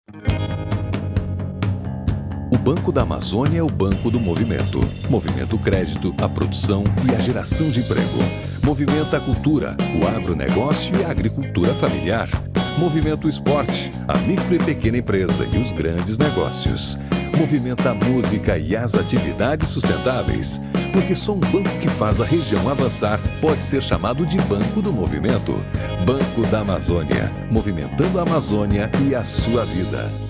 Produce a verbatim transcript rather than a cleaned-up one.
O Banco da Amazônia é o banco do movimento. Movimenta o crédito, a produção e a geração de emprego. Movimenta a cultura, o agronegócio e a agricultura familiar. Movimenta o esporte, a micro e pequena empresa e os grandes negócios. Movimenta a música e as atividades sustentáveis. Porque só um banco que faz a região avançar pode ser chamado de Banco do Movimento. Banco da Amazônia, movimentando a Amazônia e a sua vida.